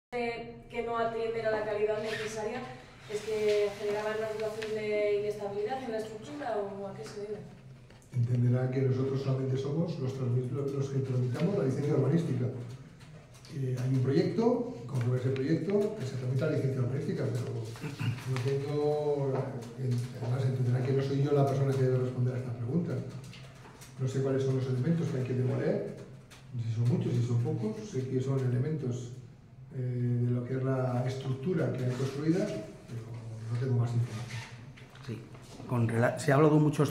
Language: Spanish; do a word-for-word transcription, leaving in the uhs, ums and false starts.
que no atienden a la calidad necesaria, es que generaban una situación de inestabilidad en la estructura, o a qué se debe. Entenderá que nosotros solamente somos los, los que tramitamos la licencia urbanística. Eh, hay un proyecto, conforme ese proyecto, que se tramita la licencia urbanística, pero no tengo... Además, entenderá que no soy yo la persona que debe responder a esta pregunta. No sé cuáles son los elementos que hay que demoler, si son muchos, si son pocos. Sé que son elementos eh, de lo que es la estructura que hay construida, pero no tengo más información. Sí, con, se ha hablado mucho